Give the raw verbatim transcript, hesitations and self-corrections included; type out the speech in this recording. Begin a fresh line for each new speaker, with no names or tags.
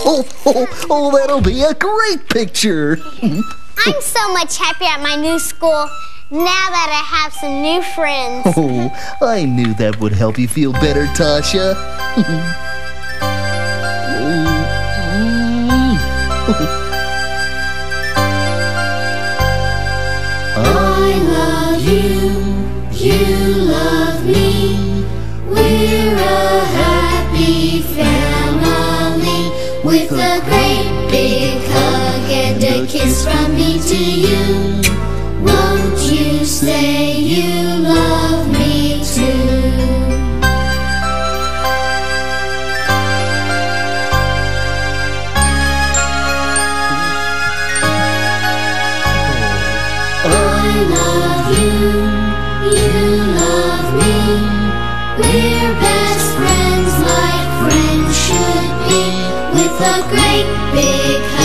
Oh, oh, oh, that'll be a great picture.
I'm so much happier at my new school now that I have some new friends.
Oh, I knew that would help you feel better, Tasha.
I love you, you love me. We're a happy family with a great big hug and a kiss from me to you. Won't you say you love me too? I love you, you love me. We're best friends like friends should be, with a great big